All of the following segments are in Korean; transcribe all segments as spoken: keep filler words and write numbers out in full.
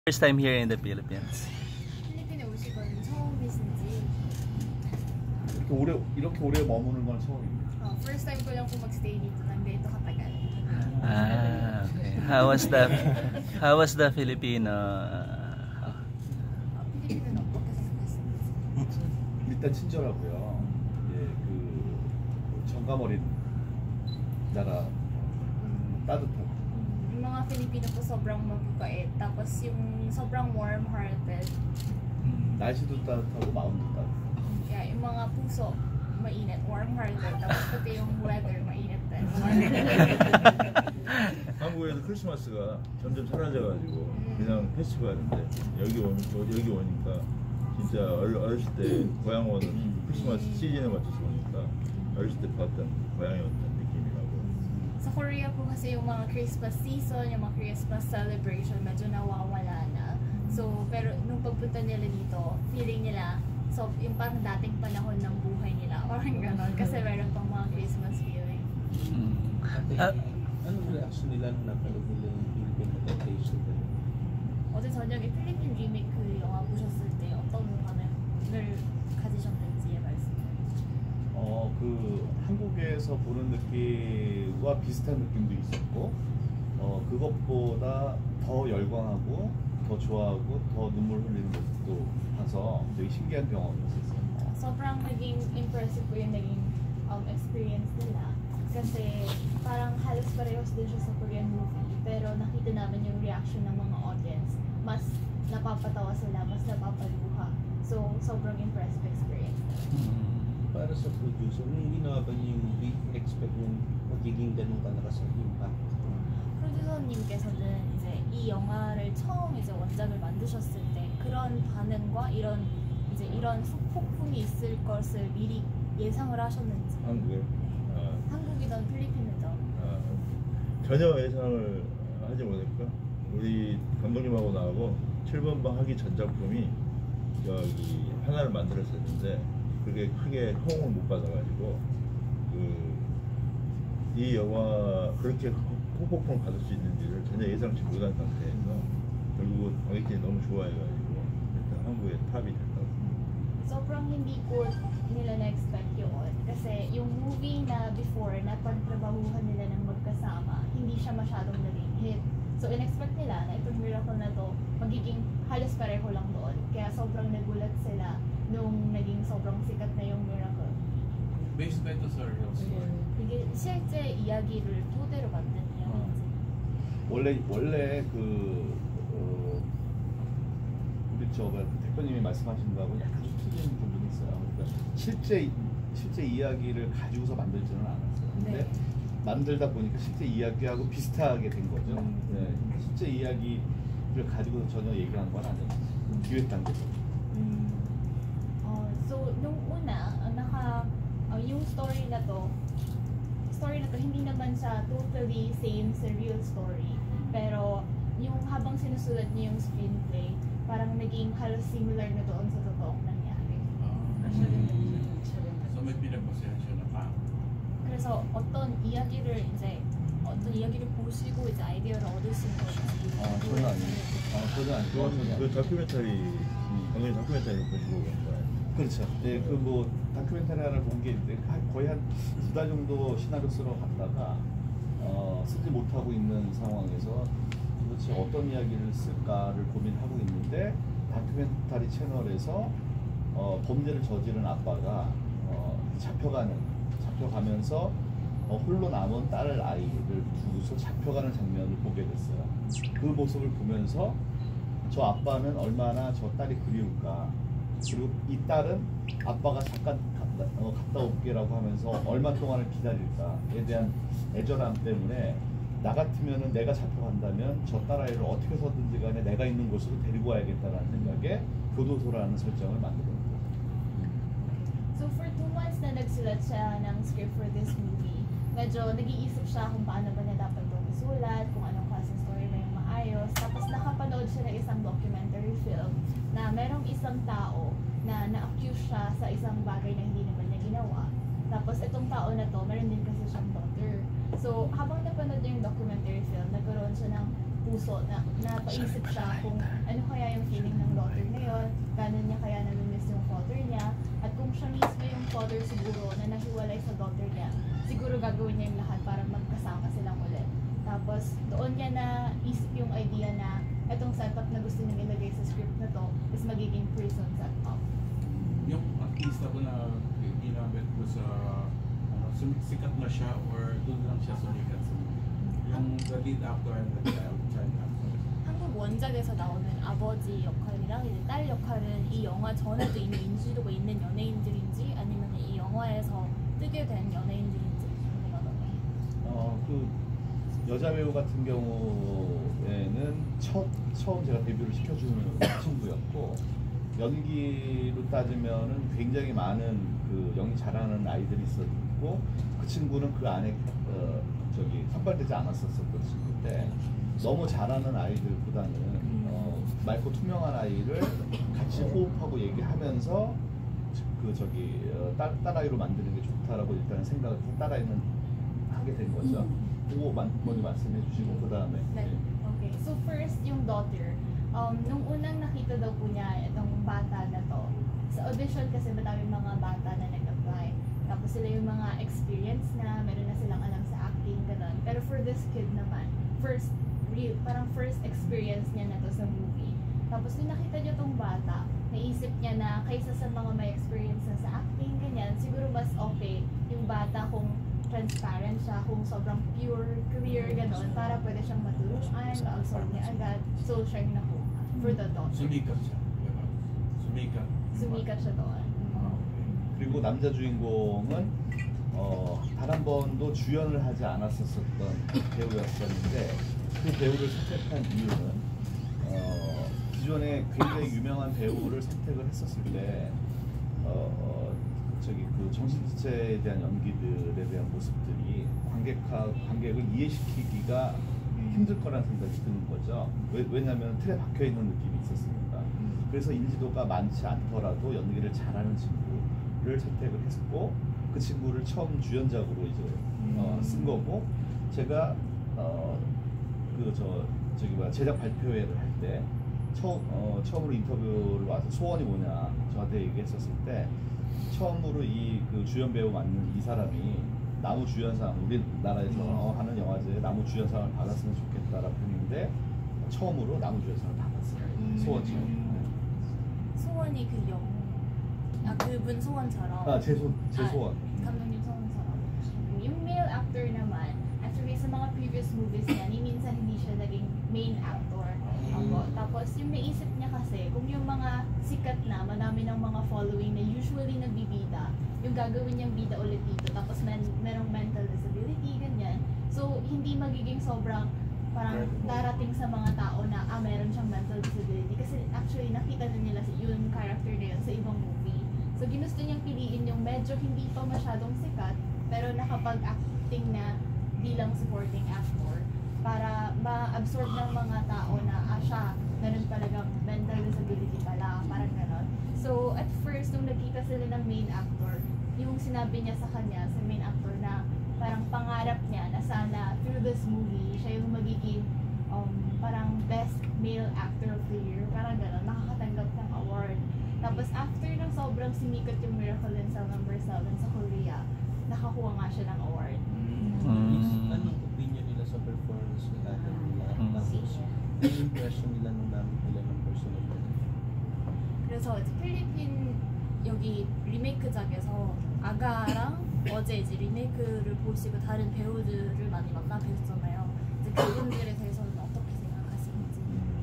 First time here in the Philippines. 필리핀에 오신 건 처음이신지? 이렇게 오래 이렇게 오래 머무는 건 처음입니다. Oh, first time ko lang po magstay dito ng dito katagal. Ah, okay. How was the How was the Filipino? Uh, 필리핀은 어떻게 생각하시는지? 일단 친절하고요. 예, 그 정감 어린 나라, 음, 따뜻하고. Yung mga Filipino po sobrang mababait. Tapos yung sobrang warm-hearted. 날씨도 따뜻하고 마음도 따뜻하고. Kaya yung mga puso, mainit, warm-hearted. Tapos pati yung weather, mainit din. 한국에서 크리스마스가 점점 사라져가지고 그냥 페스티벌인데 여기 오 여기 오니까 진짜 어릴, 어렸을 때 고향 오는 크리스마스 시즌에 맞춰서 오니까 어렸을 때 봤던 고향에 왔던 느낌이라고. Sa Korea po kasi yung mga Christmas season, yung mga Christmas celebration, medyo nawawala na. So, pero nung pagpunta nila dito, feeling nila, so yung parang dating panahon ng buhay nila, parang gano'n, kasi meron pang mga Christmas feeling. uh, Anong reaction nila nung napanood nila yung Philippine adaptation? 어제 저녁에 필리핀 리메이크 영화 보셨을 때 어떤 반응을 가지셨는지 말씀해 주세요. 어, 그 한국에서 보는 느낌과 비슷한 느낌도 있었고, 어, 그것보다 더 열광하고, 더 좋아하고, 더 눈물 흘리는 모습도 봐서 되게 신기한 경험이었어요. Sobrang naging impressive po yung naging um, experience nila. Kasi parang halos parehos din siya sa Korean movie. Pero nakita namin yung reaction ng mga audience. Mas napapatawa sila, mas napapaluha. So, sobrang impressive experience. Para sa producer, nung ginawa ba niyo yung movie, expect yung magiging ganun kalakas ang impact? 프로듀서님께서는 이제 이 영화를 처음 이제 원작을 만드셨을 때 그런 반응과 이런 이제 이런 폭풍이 있을 것을 미리 예상을 하셨는지. 한국에 아, 한국이든 필리핀이든. 아, 전혀 예상을 하지 못했고 우리 감독님하고 나하고 칠 번 방 하기 전 작품이 여기 하나를 만들었었는데 그게 크게 호응을 못 받아가지고 그 이 영화 그렇게 호폭풍을 받을 수 있는지를 전혀 예상치 못한 상태에서 결국은 관객들이 너무 좋아해가지고 일단 한국에 탑이 됐다고. Sobrang hindi ko nila na-expect yun. Kasi yung movie na before na pagtrabahuhan nila ng magkasama, hindi siya masyadong naging hit. So in-expect nila na itong Miracle na to magiging halos pareho lang doon. Kaya sobrang nagulat sila nung naging sobrang sikat na yung Miracle. Based by the real story. 이게 실제 이야기를 토대로 만든 이야기인지. 원래 원래 그 어, 우리 저 대표님이 말씀하신 거하고 약간 좀 틀린 부분이 있어요. 그러니까 실제 실제 이야기를 가지고서 만들지는 않았어요. 근데 네. 만들다 보니까 실제 이야기하고 비슷하게 된 거죠. 음. 네, 실제 이야기를 가지고서 전혀 얘기한 건 아니었어요. 기획 단계에서. Mm. Uh, so, nung una, ang naka, uh, yung story na to, story na to, hindi naman siya totally same sa real story. Pero, yung habang sinusulat niya yung screenplay, parang naging halos similar na doon sa totoong nangyari. So may pinag-basehan siya na pa. 그래서 어떤 이야기를 이제, 어떤 이야기를 보시고 이제 아이디어를 얻으신 건지. 아, 전혀 아니에요. 아, 전혀 아니고. 그건 그 다큐멘터리 감독님 다큐멘터리를 보시고 간 거예요. 그렇죠. 네, 그 뭐 다큐멘터리 하나를 본 게 있는데 거의 한 두 달 정도 시나리오 쓰러 갔다가 어, 쓰지 못하고 있는 상황에서 도대체 어떤 이야기를 쓸까를 고민하고 있는데 다큐멘터리 채널에서 어, 범죄를 저지른 아빠가 어, 잡혀가는 잡혀가면서 어, 홀로 남은 딸을 아이를 두고서 잡혀가는 장면을 보게 됐어요. 그 모습을 보면서 저 아빠는 얼마나 저 딸이 그리울까. 그리고 이 딸은 아빠가 잠깐 갔다, 어, 갔다 올게라고 하면서 얼마 동안을 기다릴까에 대한 애절함 때문에 나 같으면은 내가 잡혀간다면 저 딸아이를 어떻게 해서든지 간에 내가 있는 곳으로 데리고 와야겠다는 생각에 교도소라는 설정을 만들었어요. So for two months na nagsulat siya ng script for this movie, medyo nag-iisip siya kung paano ba niya dapat ito isulat, kung anong klaseng story ba yung maayos. Tapos nakapanood siya ng isang documentary film na merong isang tao na na-accuse siya sa isang bagay na hindi naman niya ginawa. Tapos itong tao na to, meron din kasi siyang daughter. So habang napanood niya yung documentary film, nagkaroon siya ng puso na napaisip siya kung ano kaya yung feeling ng daughter ngayon, gano'n niya kaya namimiss yung father niya, at kung siya mismo yung father siguro na nahiwalay sa daughter niya, siguro gagawin niya yung lahat para magkasama silang ulit. Tapos doon niya na isip yung idea na itong setup na gusto niyang ilagay sa script na to is magiging prison setup. Yung artista ko na ginamit ko sa ano, sum- sikat na siya or doon lang siya sumikat sa movie. Yung the lead actor and the child, child actor. 한국 원작에서 나오는 아버지 역할이랑 이제 딸 역할은 이 영화 전에도 이미 인지도가 있는 연예인들인지 아니면 이 영화에서 뜨게 된 연예인들인지 궁금하더라고요. 어, 그 여자 배우 같은 경우에는 첫 처음 제가 데뷔를 시켜주는 친구였고, 연기로 따지면은 굉장히 많은 그 연기 잘하는 아이들이 있었고, 그 친구는 그 안에 어, 저기 선발되지 않았었던 친구인데, 너무 잘하는 아이들보다는 어, 맑고 투명한 아이를 같이 호흡하고 얘기하면서 그 저기 어, 딸, 딸아이로 만드는 게 좋다라고 일단은 생각을 해서 딸아이는 하게 된 거죠. 그거 만- 먼저 말씀해 주시고 그 다음에 Like, okay, so first yung daughter, um, nung unang nakita daw po niya itong bata na to, sa audition kasi madaming mga bata na nag-apply. Tapos sila yung mga experience na, meron na silang alam sa acting, ganun. Pero for this kid naman, first, real, parang first experience niya na to sa movie. Tapos nung nakita niya tong bata, naisip niya na kaysa sa mga may experience na sa acting, ganyan, siguro mas okay yung bata kung transparent siya, kung sobrang pure, clear, gano'n, para pwede siyang matulungan, ma-absorb niya agad. So, siya yung nakuha for the daughter. Sumikat siya. Diba? Sumikat. Sumikat siya doon. Ah, okay. 그리고 남자 주인공은 어, 단 한 번도 주연을 하지 않았었던 배우였었는데, 그 배우를 선택한 이유는 어, 기존에 굉장히 유명한 배우를 선택을 했었을 때 어, 저기 그 정신지체에 대한 연기들에 대한 모습들이 관객하, 관객을 이해시키기가 힘들 거라는 생각이 드는 거죠. 왜, 왜냐하면 틀에 박혀 있는 느낌이 있었으니까. 그래서 인지도가 많지 않더라도 연기를 잘하는 친구를 선택을 했고, 그 친구를 처음 주연작으로 이제 어, 쓴 거고, 제가 어, 그 저 저기 뭐야 제작 발표회를 할 때 처음 어, 처음으로 인터뷰를 와서 소원이 뭐냐 저한테 얘기했었을 때, 처음으로 이 그 주연 배우 맡는 이 사람이 나무 주연상, 우리나라에서 하는 영화제에 나무 주연상을 받았으면 좋겠다라고 했는데, 처음으로 나무 주연상을 받았어요. 소원처럼. 소원이 그 영, 아 그분 소원처럼. 아, 제 소원, 제 소원. 아, 감독님 소원처럼. Yung male actor naman, actually sa mga previous movies niya, ni minsan hindi siya naging main actor. Ako. Tapos yung naisip niya kasi, kung yung mga sikat na, madami ng mga following na usually nagbibida, yung gagawin niyang bida ulit dito, tapos men merong mental disability, ganyan. So, hindi magiging sobrang parang darating sa mga tao na, ah, meron siyang mental disability. Kasi actually, nakita na nila si- yung character na yun sa ibang movie. So, ginusto niyang piliin yung medyo hindi pa masyadong sikat, pero nakapag-acting na bilang supporting actor, para ma-absorb ng mga tao na, ah, siya, ganun talagang mental disability pala, parang ganon. So, at first, nung nakita sila ng main actor, yung sinabi niya sa kanya, sa main actor, na parang pangarap niya na sana through this movie, siya yung magiging um, parang best male actor of the year, parang ganon, makakatanggap ng award. Tapos after ng sobrang sinikat yung Miracle in Cell number seven sa Korea, nakakuha nga siya ng award. Mm. Anong opinion nila sa performance nila nila? Mm. Tapos, yung impression nila nung namin nila ng personal nila? 그래서 이제 필리핀 여기 리메이크작에서 아가랑 어제 이제 리메이크를 보시고 다른 배우들을 많이 만나 뵀잖아요. 이제 그분들에 대해서는 어떻게 생각하시는지.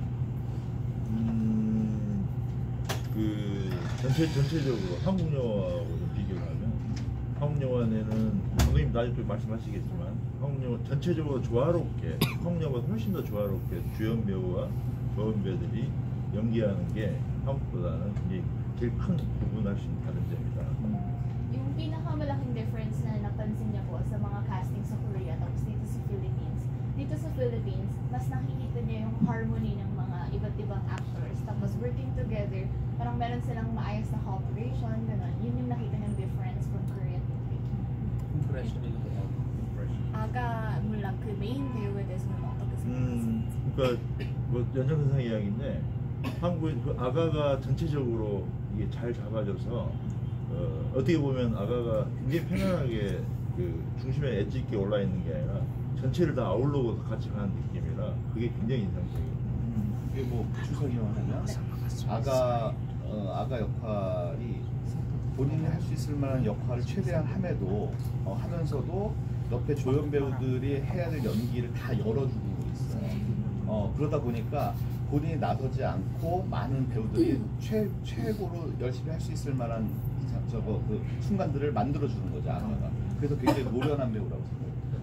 음, 그 전체 전체적으로 한국 영화하고 좀 비교를 하면, 한국 영화에는 감독님 나중에 또 말씀하시겠지만, 한국 영화 전체적으로 조화롭게, 한국 영화가 훨씬 더 조화롭게 주연 배우와 조연 배우들이 연기하는 게 한국보다는 굉장히 제일 큰 구분할 수 있는 다른 점이다. Yung pinakamalaking difference na napansin niya po sa mga casting sa Korea tapos dito sa Philippines. Dito sa Philippines, mas nakikita niya yung harmony ng mga iba't ibang actors. Tapos working together, parang meron silang maayos na cooperation, gano'n. Yun yung nakita niyang difference from Korea to Philippines. Impression nila ko. Impression. 아가 물론 그 메인 배우에 대해서는 어떻게 음, 그러니까 뭐 연장선상 이야기인데 한국 그 아가가 전체적으로 이게 잘 잡아줘서 어, 어떻게 보면 아가가 굉장히 편안하게 그 중심에 엣지 있게 올라 있는 게 아니라 전체를 다 아울러고 같이 가는 느낌이라 그게 굉장히 인상적이에요. 이게 뭐 부추 설명하면 아가 어, 아가 역할이 본인이 할 수 있을 만한 역할을 최대한 함에도 어, 하면서도 옆에 조연 배우들이 해야 될 연기를 다 열어주고 있어요. 어, 그러다 보니까 본인이 나서지 않고 많은 배우들이 최 최고로 열심히 할 수 있을 만한 자- 저거 그 순간들을 만들어주는 거죠 아가가. 그래서 굉장히 노련한 배우라고 생각해요.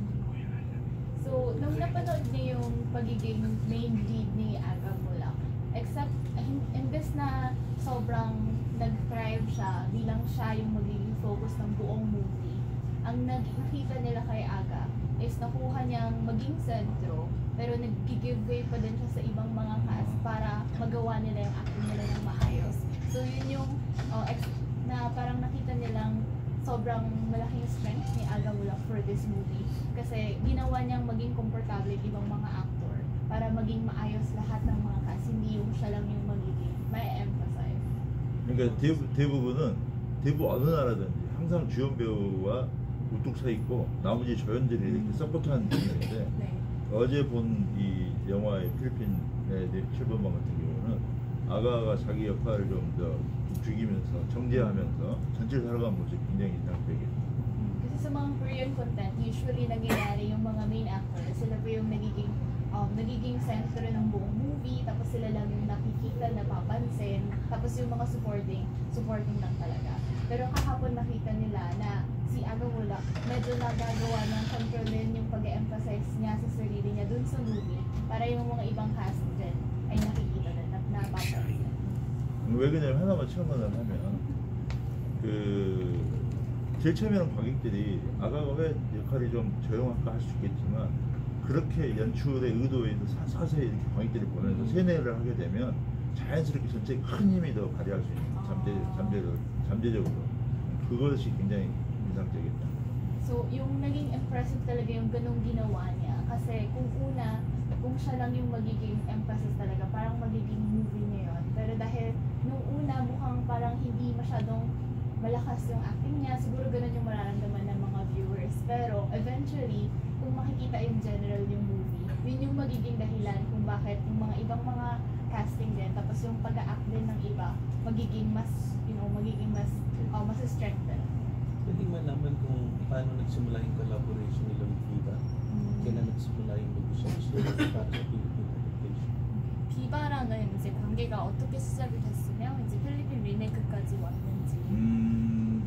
So, nung napanood niyo yung pagiging main lead ni Aga Mulak, except, hin- imbes na sobrang nag-thrive siya bilang siya yung magiging focus ng buong movie, ang nag- nakita nila kay Aga is nakuha niyang maging sentro, pero nag-give way pa din siya sa ibang mga cast para magawa nila yung acting nila ng maayos. So, yun yung uh, ex- na parang nakita nilang sobrang malaking strength ni Aga Mulak for this movie kasi ginawa niyang maging komportable yung ibang mga actor para maging maayos lahat ng mga cast, hindi yung siya lang yung magiging may emphasize. 그러니까 대부, 대부분은 대부 어느 나라든지 항상 주연 배우와 우뚝 서 있고 나머지 조연들이 이렇게 서포트하는 느낌인데 네. 어제 본 이 영화의 필리핀의 칠 번 방 같은 경우는 아가가 자기 역할을 좀 더 죽이면서 정제하면서 전체를 살아가는 모습이 굉장히 인상적이에요. Kasi sa mga Korean content, usually nangyayari yung mga main actors, sila po yung nagiging um, nagiging center ng buong movie, tapos sila lang yung nakikita, napapansin, tapos yung mga supporting, supporting lang talaga. Pero kahapon nakita nila na si Aga Mulak medyo nagagawa ng controlin yung pag-emphasize niya sa sarili niya dun sa movie para yung mga ibang cast din ay nakikita din at napapansin. 왜 그러냐면 하나만 첨언을 하면 그 제일 처음에는 관객들이 아가가 왜 역할이 좀 조용할까 할 수 있겠지만 그렇게 연출의 의도에 사, 사서히 이렇게 관객들이 보면서 세뇌를 하게 되면 자연스럽게 전체에 큰 힘이 더 발휘할 수 있는 잠재, 잠재적, 잠재적으로 그것이 굉장히 인상적이었다. So, yung naging impressive talaga yung ganong ginawa niya. Kasi kung una, kung siya lang yung magiging emphasis talaga, parang magiging movie niya yun. Pero dahil nung una, mukhang parang hindi masyadong malakas yung acting niya, siguro ganun yung mararamdaman ng mga viewers. Pero eventually, kung makikita in general yung movie, yun yung magiging dahilan kung bakit yung mga ibang mga casting din, tapos yung pag-act din ng iba, magiging mas, you know, magiging mas, uh, mas strengthen. Pwede malaman kung paano nagsimula yung collaboration nila with Viva. Kailan nagsimula yung mag-usap story para sa Philippine adaptation. 비바라는 이제 관계가 어떻게 시작이 됐으며 이제 필리핀 리메이크까지 왔는지. 음,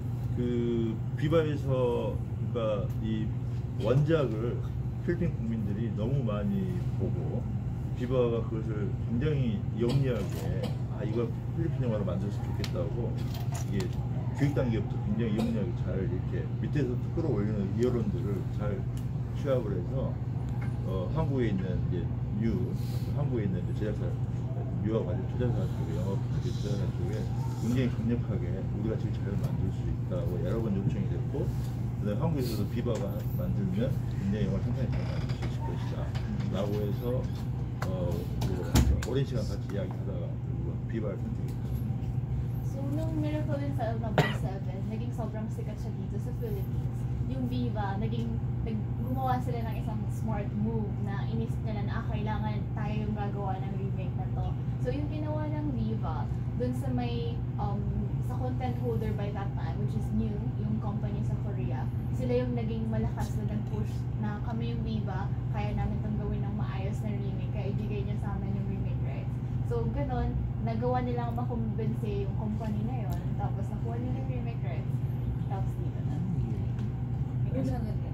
그 비바에서 그러니까 이 원작을 필리핀 국민들이 너무 많이 보고 비바가 그것을 굉장히 영리하게 아 이거 필리핀 영화로 만들었으면 좋겠다고 이게 교육 단계부터 굉장히 영리하게 잘 이렇게 밑에서 끌어올리는 여론들을 잘 취합을 해서 어, 한국에 있는 이제 뮤 한국에 있는 이제 제작사 뮤와 관련 투자사 쪽에 영화 투자사 쪽에 굉장히 강력하게 우리가 제일 잘 만들 수 있다고 여러 번 요청이 됐고 그다음에 한국에서도 비바가 만들면 굉장히 영화 상당히 잘 만들 수 있을 것이다 라고 해서 어, 뭐, 오랜 시간 같이 이야기하다가 결국은 비바를 선택했습니다. So, nung Miracle in Cell number seven, naging sobrang sikat siya dito sa Philippines. Yung Viva, naging, nag, gumawa sila ng isang smart move na inisip nila na ah, kailangan tayo yung gagawa ng remake na to. So, yung ginawa ng Viva, dun sa may, um, sa content holder by that time, which is new, yung company sa Korea, sila yung naging malakas na nag-push na kami yung Viva, kaya namin itong gawin ng maayos na remake, kaya ibigay niya sa amin yung remake rights. So, ganun, nagawa nilang makumbinse yung company na yon, tapos nakuha nila yung remake rights, tapos dito na. Would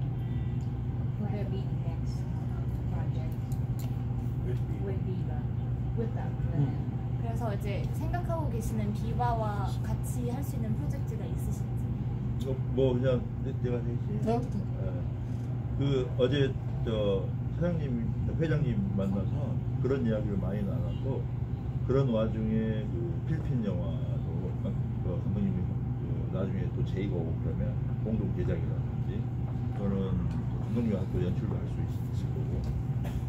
there be next project with Viva? With them. 음. 그래서 이제 생각하고 계시는 비바와 같이 할 수 있는 프로젝트가 있으신지? 뭐, 뭐 그냥 내- 내가 되지. 네. 그 어제 저 사장님 회장님 만나서 그런 이야기를 많이 나눴고 그런 와중에 그 필리핀 영화도 감- 그 감독님이 그 나중에 또 제의가 오고 그러면 공동 제작이라든지 또는 감독님과 또 연출도 할 수 있을 거고 뭐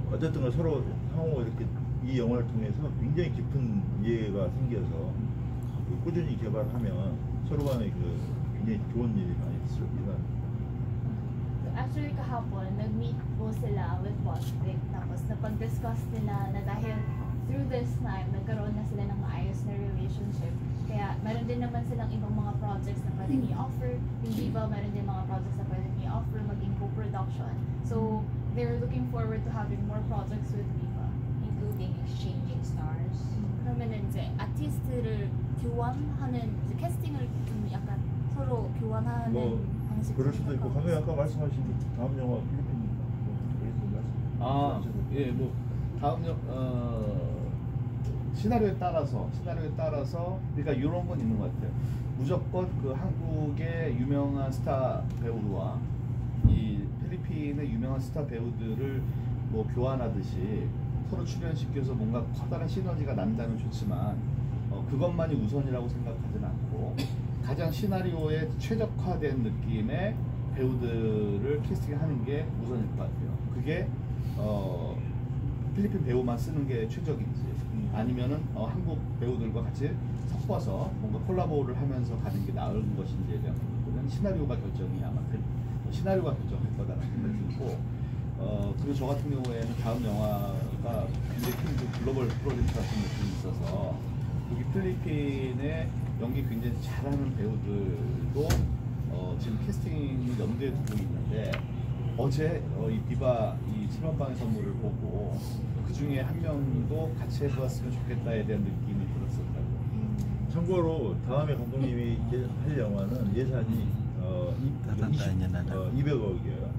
어쨌든 간 서로 상호 이렇게 이 영화를 통해서 굉장히 깊은 이해가 생겨서 꾸준히 개발하면 서로 간에 그 굉장히 좋은 일이 많이 있을 겁니다. Actually, kahapon, nag-meet po sila with Bostic. Tapos, napag-discuss nila na dahil through this time, nagkaroon na sila ng maayos na relationship. Kaya, meron din naman silang ibang mga projects na pwedeng i-offer. Yung Viva, meron din mga projects na pwedeng i-offer, maging co-production. So, they're looking forward to having more projects with Viva. Including exchanging stars. 그러면은 이제 아티스트를 교환하는, 이제 캐스팅을 좀 약간 서로 교환하는 뭐 방식. 그럴 수도 있고, 감독님 아까 말씀하신 다음 영화 필리핀 아, 예, 뭐 다음 영 어, 시나리오에 따라서 시나리오에 따라서 그러니까 이런 건 있는 것 같아요. 무조건 그 한국의 유명한 스타 배우와 이 필리핀의 유명한 스타 배우들을 뭐 교환하듯이 서로 출연시켜서 뭔가 커다란 시너지가 난다면 좋지만 어, 그것만이 우선이라고 생각하지는 않고 가장 시나리오에 최적화된 느낌의 배우들을 캐스팅하는 게 우선일 것 같아요. 그게 어, 필리핀 배우만 쓰는 게 최적인지 아니면은 어, 한국 배우들과 같이 섞어서 뭔가 콜라보를 하면서 가는 게 나을 것인지에 대한 부분은 시나리오가 결정이 아마 될, 시나리오가 결정할 거다라는 생각이 들고 어, 그리고 저 같은 경우에는 다음 영화가 굉장히 큰 글로벌 프로젝트 같은 느낌이 있어서 여기 필리핀의 연기 굉장히 잘하는 배우들도 어, 지금 캐스팅을 염두에 두고 있는데 어제 어, 이 비바 이 칠 번 방의 선물을 보고 그 중에 한 명도 같이 해보았으면 좋겠다에 대한 느낌이 들었었다고. 참고로 다음에 감독님이 할 영화는 예산이 어, 이백억이에요.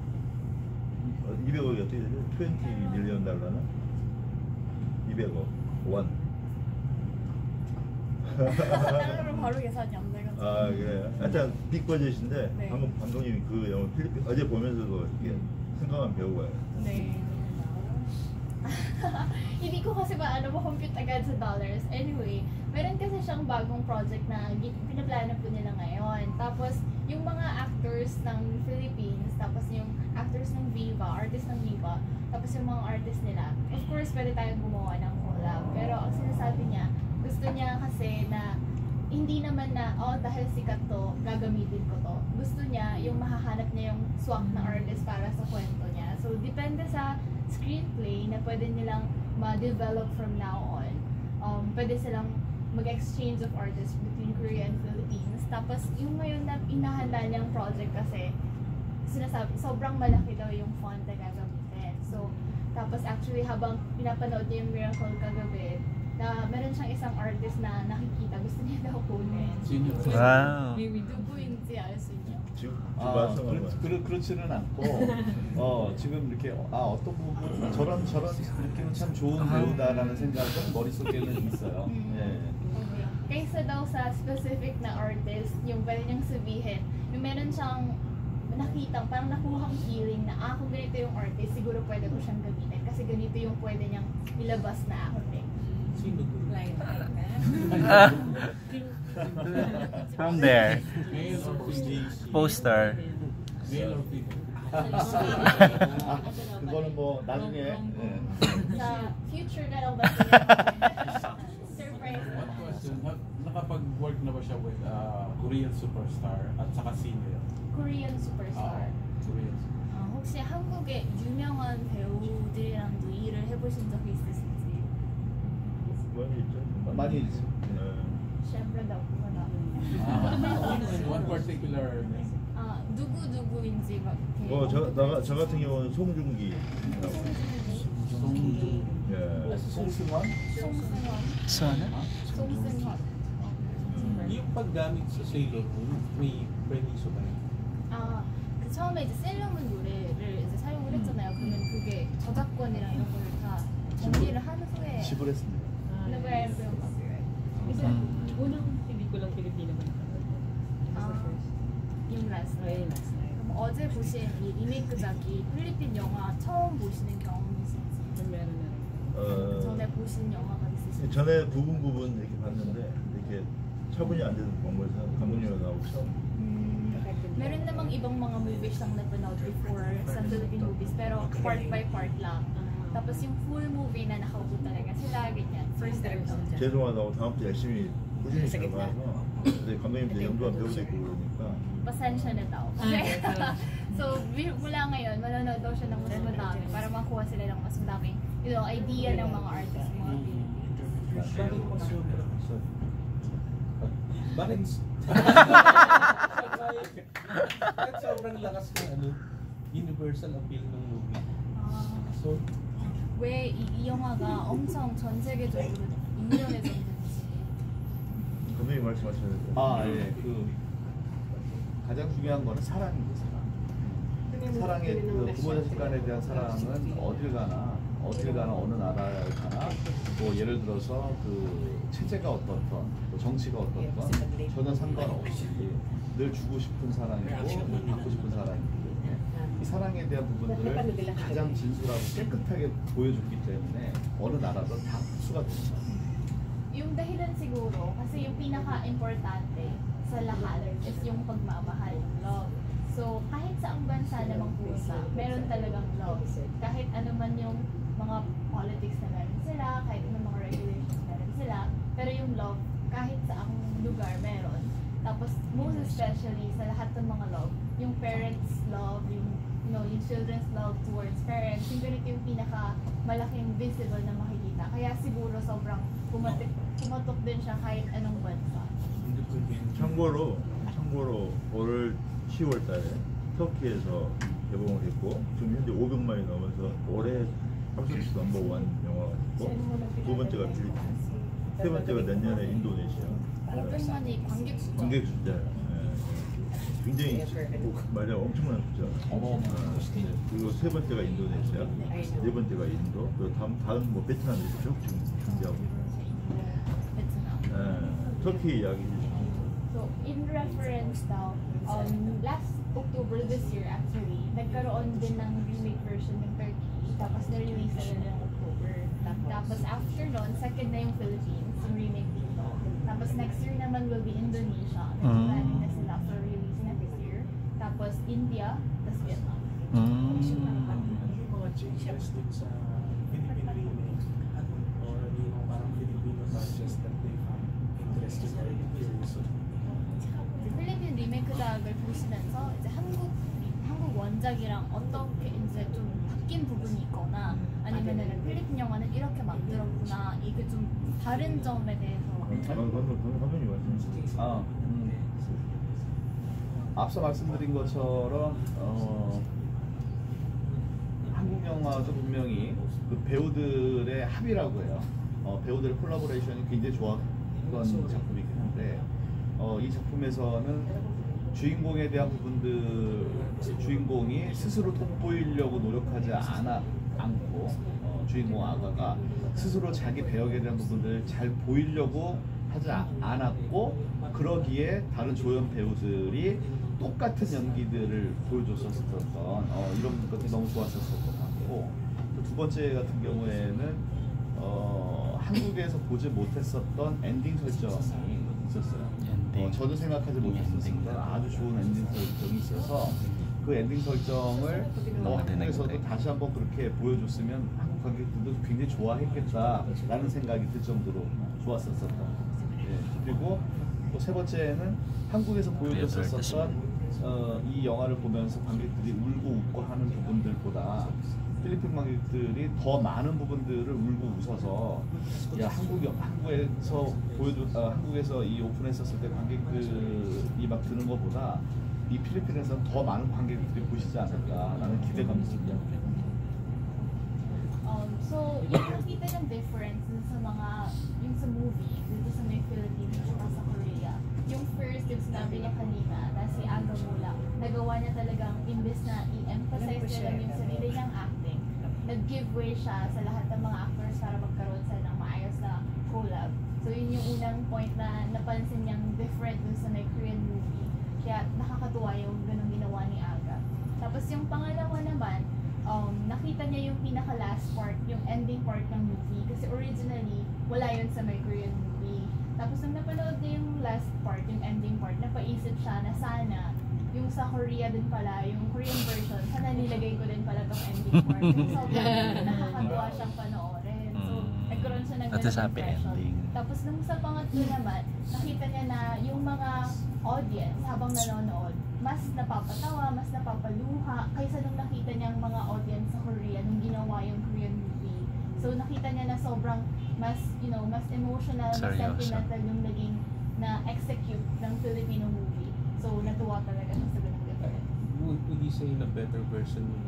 이백억이 어떻게 되죠? 이십 밀리언 달러나? 이백억 원. 달러로 바로 계산이 안 돼가지고. 아 그래요? 하여튼 빅 버젯인데 네. 방금 감독님이 그 영화 필리핀 어제 보면서도 이게 생각한 배우가 네. Hindi ko kasi ba ano ma-compute agad sa dollars. Anyway, meron kasi siyang bagong project na pinaplano po nila ngayon. Tapos, yung mga actors ng Philippines, tapos yung actors ng Viva, artist ng Viva, tapos yung mga artist nila. Of course, pwede tayong gumawa ng collab. Pero ang sinasabi niya, gusto niya kasi na hindi naman na, oh, dahil sikat to, gagamitin ko to. Gusto niya yung mahahanap niya yung swak na artist para sa kwento niya. So, depende sa screenplay na pwede nilang ma-develop from now on. Um, pwede silang mag-exchange of artists between Korea and Philippines. Tapos, yung ngayon na inahanda niyang project kasi, sinasabi, sobrang malaki daw yung font na gagamitin. So, tapos actually, habang pinapanood niya yung Miracle kagabi, na meron siyang isang artist na nakikita, gusto niya daw kunin. Sino? Wow. 누구인 지 알 수 있냐? 지금 아, 말씀한 그렇, 거야. 그렇, 그렇지는 않고 어, 지금 이렇게 아 어떤 부분 저런 저런 느낌은 참 좋은 배우다라는 생각은 머릿속에는 있어요. 예. Kaysa daw sa specific na artist, yung pwede niyang sabihin, yung meron siyang nakita, parang nakuhang feeling na ah, kung ganito yung artist, siguro pwede ko siyang gamitin kasi ganito yung pwede niyang ilabas na acting. Sino? Like that. From there, Male or female? poster. Male or female? 아, 그거는 뭐 나중에 예. Sa future na lang ba surprise. One question, na- nakapag-work na ba siya with uh, Korean superstar at saka sino yun? Korean superstar. 아, Korean superstar. 아, 혹시 한국의 유명한 배우들이랑도 일을 해보신 적이 있으신지? 많이 있죠. 많이 있죠. 네. Siyempre daw po wala. 아, one particular name. 아, 누구-누구인지 막 이렇게. 뭐, 저, 나, 저 같은 경우는 송중기. 송중. 예. 송승헌? 송승헌. Sana? 송승헌. Yung paggamit sa Sailor Moon, may permiso ba yun? 아, 그 처음에 이제 셀러문 노래를 이제 사용을 했잖아요. 그러면 그게 저작권이랑 이런 걸 다 정리를 한 후에 지불했습니다. 나가야 돼요. Mm. Unang pelikulang Pilipino ba nakanood mo? It was the Ah. first. yung last Oh, night. yung last night. 그럼 어제 보신 이 리메이크작이 필리핀 영화 처음 보시는 경험이신지 Kung meron na rin. 어, 그 전에 보신 영화가 있으신지. 전에 부분 부분 이렇게 봤는데 이렇게 처분이 안 되는 방법에서 감독님하고 나오고 처음. Mm, meron namang ibang mga movies siyang napanood before sa Philippine movies pero part by part lang. Tapos yung full movie na nakaupo talaga sila, ganyan. First time daw dyan. 죄송하다고 다음 주 열심히 꾸준히 Sige 잘 na. 봐서 근데 감독님도 연구한 배우도 있고 그러니까 Pasensya na daw. Ah, yes, ah. So, bi- mula ngayon, manonood daw siya ng mas madami para makuha sila ng mas madaming, you know, idea ng mga artists, mga Bakit sobra? Sorry. Bakit? Bakit sobrang lakas ng ano, universal appeal ng movie? 아, So, 왜 이 영화가 엄청 전 세계적으로 유명해졌는지. 감독님 말씀하셨는데 아, 예. 그 가장 중요한 거는 사랑입니다. 사랑. 사랑의 그 부모 자식 간에 대한 사랑은 어딜 가나 어딜 가나 어느 나라에 가나 뭐 예를 들어서 그 체제가 어떻든 또 정치가 어떻든 전혀 상관없이 늘 주고 싶은 사랑이고 받고 싶은 사랑이기 때문에 이 사랑에 대한 부분들을 가장 진솔하고 깨끗하게 보여줬기 때문에 어느 나라도 다 흡수가 됩니다. Yung dahilan siguro, kasi yung pinaka-importante sa lahat is yung pagmamahal, yung love. So, kahit saang bansa namang pusa, meron talagang love. Kahit ano man yung mga politics na meron sila, kahit ano mga regulations meron sila, pero yung love, kahit saang lugar meron. Tapos, most especially sa lahat ng mga love, yung parents' love, yung, you know, yung children's love towards parents, yung ganito yung pinaka-malaking visible na makikita. Kaya siguro sobrang pumatik, pumatok din siya kahit anong bansa. hindi pwede. 참고로 참고로 올 시월 달에 터키에서 개봉을 했고 지금 현재 오백만이 넘어서 올해 한국에서 넘버원 영화가 됐고 두 번째가 필리핀, 세 번째가 내년에 인도네시아. 오백만이 관객 숫자. 관객 숫자. 예. 굉장히 말이야 엄청난 숫자. 어마어마한 어, 그리고 세 번째가 인도네시아, 네 번째가 인도, 그리고 다음 다음 뭐 베트남이 있죠 지금 준비하고. Vietnam. 예. 터키 이야기. So, in reference daw, um, last October this year actually, nagkaroon din ng remake version ng Turkey, tapos na-release na rin ng October. Tapos after nun, second na yung Philippines, yung remake dito. Tapos next year naman will be Indonesia, nag-planning na sila for release next year. Tapos India, tapos Vietnam. Mm. Yung mga changes din sa Philippine remake or yung parang Filipino touches that they found interesting or curious. 필리핀 리메이크작을 보시면서 이제 한국 한국 원작이랑 어떻게 이제 좀 바뀐 부분이 있거나 아니면은 필리핀 영화는 이렇게 만들었구나 이게 좀 다른 점에 대해서 감독 감독님 말씀. 아, 음. 앞서 말씀드린 것처럼 어, 한국 영화도 분명히 그 배우들의 합의라고 해요. 어, 배우들의 콜라보레이션이 굉장히 좋았던 작품이긴 한데 어, 이 작품에서는 주인공에 대한 부분들 주인공이 스스로 돋보이려고 노력하지 않아, 않고 어, 주인공 아가가 스스로 자기 배역에 대한 부분들을 잘 보이려고 하지 아- 않았고 그러기에 다른 조연 배우들이 똑같은 연기들을 보여줬었던 어, 이런 것들이 너무 좋았었을 것 같고 또 두 번째 같은 경우에는 어, 한국에서 보지 못했었던 엔딩 설정이 있었어요. 엔딩. 어, 저도 생각하지 못했었는데 아주 좋은 엔딩 설정이 있어서 그 엔딩 설정을 어, 한국에서도 다시 한번 그렇게 보여줬으면 한국 관객들도 굉장히 좋아했겠다라는 생각이 들 정도로 좋았었었던. 예, 그리고 또 세 번째는 한국에서 보여줬었던 어, 이 영화를 보면서 관객들이 울고 웃고 하는 부분들보다 필리핀 관객들이 더 많은 부분들을 울고 웃어서 야 한국 한국에서 보여줬 아, 한국에서 이 오픈했었을 때 관객들이 막 드는 것보다 이 필리핀에서는 더 많은 관객들이 보시지 않을까라는 기대감이 듭니다. Um, so, yung nakita ng difference dun sa mga, yung sa movie, dito sa may Philippines at sa Korea. Yung first, yung sinabi niya kanina, na si Aga Mula, nagawa niya talagang imbes na i-emphasize niya lang yung sarili niyang acting, nag-give way siya sa lahat ng mga actors para magkaroon sila ng maayos na collab. So, yun yung unang point na napansin niyang different dun sa may Korean movie. Kaya nakakatuwa yung ganung ginawa ni Aga. Tapos yung pangalawa naman, um, nakita niya yung pinaka-last part, yung ending part ng movie. Kasi originally, wala yun sa may Korean movie. Tapos nung napanood niya yung last part, yung ending part, napaisip siya na sana yung sa Korea din pala, yung Korean version, sana nilagay ko din pala tong ending part. Kasi sobrang nakakatuwa siyang panoorin. So, nagkaroon siya ng At least ganung happy impression. ending. Tapos nung sa pangatlo naman, nakita niya na yung mga audience habang nanonood, mas napapatawa, mas napapaluha kaysa nung nakita niya ang mga audience sa Korea nung ginawa yung Korean movie. So nakita niya na sobrang mas, you know, mas emotional, mas Seryoso. sentimental yung naging na-execute ng Filipino movie. So natuwa talaga siya sa ganung difference. Would, would you say na better version yung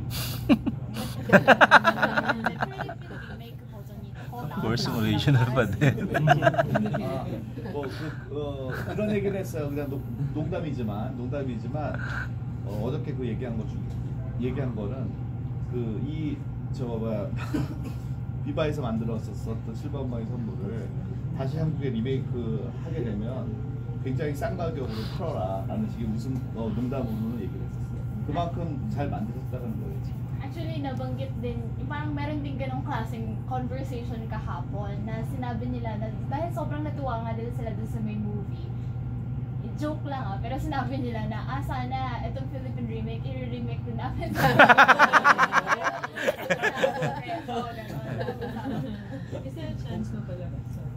Of course, original pa din. 아, 뭐, 그, 어, 그런 얘기를 했어요. 그냥 농, 농담이지만, 농담이지만, 어, 어저께 그 얘기한 거 중, 얘기한 거는, 그, 이, 저, 뭐야, 비바에서 만들었었던 실버음악의 선물을 다시 한국에 리메이크 하게 되면 굉장히 싼 가격으로 풀어라. 라는 식의 웃음, 어, 농담으로는 얘기를 했었어요. 그만큼 잘 만드셨다는 거겠지. Actually, nabanggit din, parang meron din ganong klaseng conversation kahapon na sinabi nila na dahil sobrang natuwa nga din sila dun sa may movie. Joke lang ah, pero sinabi nila na ah sana itong Philippine remake, i-remake din namin. Is there a chance mo pala? Sorry.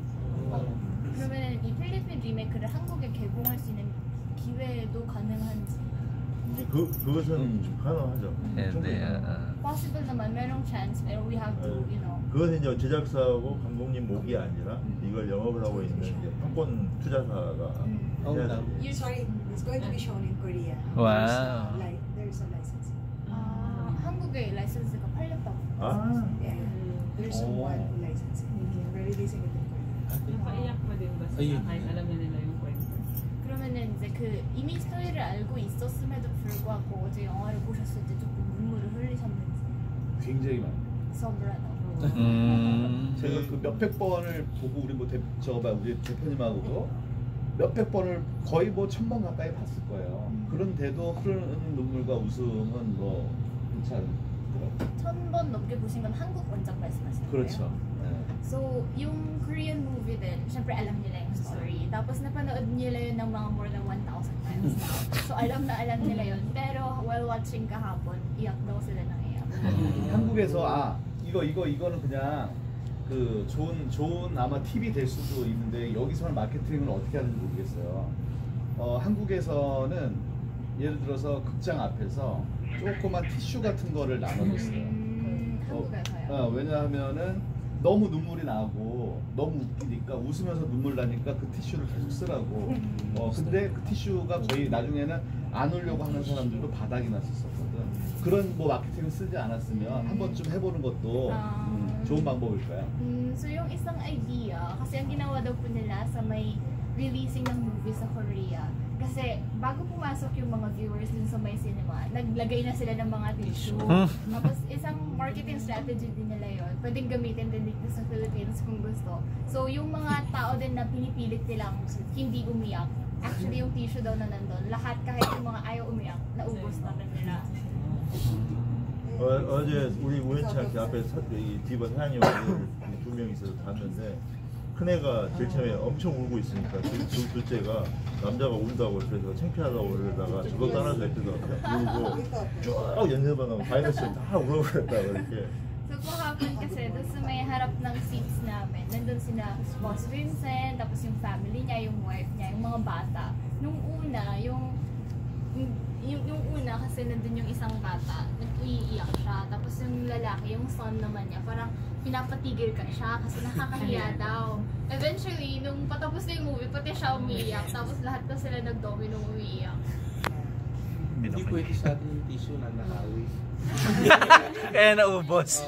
그러면 이 필리핀 리메이크를 한국에 개봉할 수 있는 기회도 가능한지? 그, 그것은 음. 가능하죠. Hindi, ah, Possible naman, merong chance, pero we have to, you know. 그것은 이제 제작사하고 감독님 목이 아니라 이걸 영업을 하고 있는 이제 판권 투자사가 음. 해야 돼요. You sorry, it's going to be shown in Korea. Wow. There's a, li- there's a licensing. 아, 한국에 라이선스가 팔렸다고. 아. Yeah, there's Oh. one licensing. We're releasing it in Korea. Napaiyak mo din ba sila Ayun. kahit alam na nila yung kwento? 그러면은 이제 그 이미 스토리를 알고 있었음에도 불구하고 어제 영화를 보셨을 때 조금 눈물을 흘리셨는지. 굉장히 많아요. 서브라도. mm, 제가 그 몇백 번을 보고 우리 뭐 대, 저 봐, 우리 대표님하고도 몇백 번을 거의 뭐 천 번 가까이 봤을 거예요. 그런데도 흐르는 눈물과 웃음은 뭐 괜찮더라고요. 천 번 넘게 보신 건 한국 원작 말씀하시는 거예요? 그렇죠. 네. So, yung Korean movie din, syempre alam nila yung story. Tapos napanood nila yun ng mga more than one thousand times now. So, alam na alam nila yun. Pero while watching kahapon, iyak daw sila ng iyak. 한국에서 아 이거 이거 이거는 그냥 그 좋은 좋은 아마 팁이 될 수도 있는데 여기서는 마케팅을 어떻게 하는지 모르겠어요. 어, 한국에서는 예를 들어서 극장 앞에서 조그만 티슈 같은 거를 나눠줬어요. 음, 한국에서요? 어, 왜냐하면은 너무 눈물이 나고 너무 웃기니까 웃으면서 눈물 나니까 그 티슈를 계속 쓰라고. 어, 근데 그 티슈가 거의 나중에는 안 울려고 하는 사람들도 바닥이나 썼었거든. 그런 뭐 마케팅을 쓰지 않았으면 한 번쯤 해보는 것도 음, 좋은 방법일 거야. Mm, so yung isang idea, kasi ang ginawa daw po nila sa may releasing ng movie sa Korea, kasi bago pumasok yung mga viewers dun sa may cinema, naglagay na sila ng mga tissue. Hmm. Tapos isang marketing strategy din nila yun. Pwedeng gamitin din dito sa Philippines kung gusto. So yung mga tao din na pinipilit nilang hindi umiyak, actually yung tissue daw na nandun, lahat kahit yung mga ayaw umiyak, naubos na rin nila. 어, 어제 우리 우연찮게 앞에 사, 이 디바 사장님 두 명 있어서 봤는데 큰애가 제일 처음에 엄청 울고 있으니까 두, 두, 둘째가 남자가 운다고 그래서 창피하다고 그러다가 저도 따라서 했더라고요. 울고 쭉 연습하다가 다이너스 다 울어버렸다고 이렇게. So kahapon kasi, doon sa may harap ng seats namin, nandun sila Boss Vincent, tapos yung family niya, yung wife niya, yung mga bata. Nung una, yung yung, yung una kasi nandun yung isang bata, nag-iiyak siya. Tapos yung lalaki, yung son naman niya, parang pinapatigil ka siya kasi nakakahiya daw. Eventually, nung patapos na yung movie, pati siya umiiyak. Tapos lahat na sila nag-domino umiiyak. Hindi pwede sa atin yung tissue na nakawi. kaya naubos.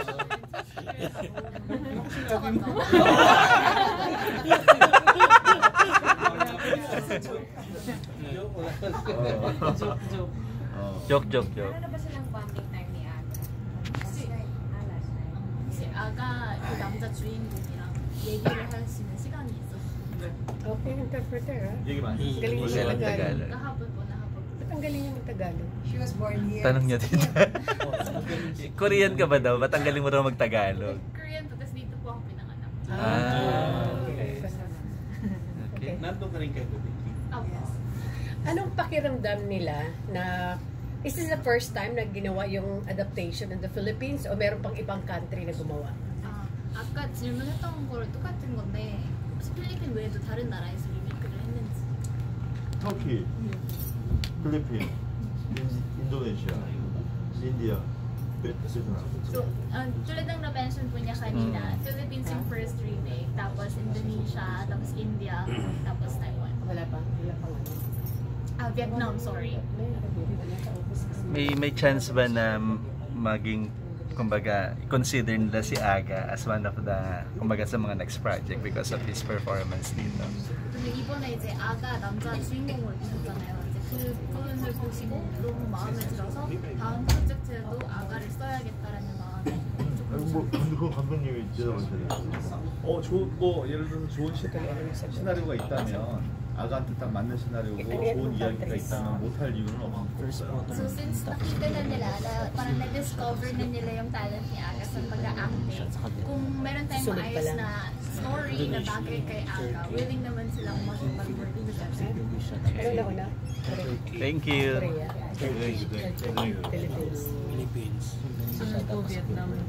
Joke, joke. joke, joke, joke. Ano na ba silang bonding time ni Aga? Last night. Ah, last night. kasi 아가 그 남자 주인공이랑 얘기를 할 수 있는 시간이 있었어요. Okay, interpreter ha? 얘기 많이 했어요. Galing mo Magaling sa Tagalog. Tagalog. Kahapon po, nahapon po. Ba't ang galing niya mag-Tagalog? She was born here. Tanong niya din. Korean ka ba daw? Ba't ang galing mo raw mag-Tagalog? Korean po, tapos dito po ako pinanganak. Ah, okay. Okay. Nandun ka rin kay Vicky. Opo. Anong pakiramdam nila na is this the first time na ginawa yung adaptation in the Philippines o meron pang ibang country na gumawa? 아, 아까 질문했던 거랑 똑같은 건데 혹시 필리핀 외에도 다른 나라에서 리메이크를 했는지. 터키, 필리핀, 인- 인도네시아, 인디아, 베트남. So, um, tulad ng na-mention po niya kanina, Philippines yung first remake, tapos Indonesia, tapos India, tapos Taiwan. Wala pa, wala pang ano. Ah, Vietnam, sorry. May may chance ba na maging kumbaga consider nila si Aga as one of the kumbaga sa mga next project because of his performance dito? 근데 이번에 이제 아가 남자 주인공으로 주셨잖아요. 이제 그 부분을 보시고 너무 마음에 들어서 다음 프로젝트에도 아가를 써야겠다라는 마음에 아니, 뭐 근데 그 감독님이 대답하셔야 어, 좋은 뭐 예를 들어서 좋은 시, 시나리오가 있다면 아가한테 딱 맞는 시나리오고 좋은 이야기가 있다면 못할 이유는 없어요. So since nakita na nila, na parang na-discover na nila yung talent ni Aga sa pag-acting, kung meron tayong Sulit pa maayos lang. na story na bagay kay Aga, willing naman silang mag-work together. Ano na una? Thank you. Korea. Thank you, thank you, thank you. Philippines. Philippines. Sunod po Vietnam.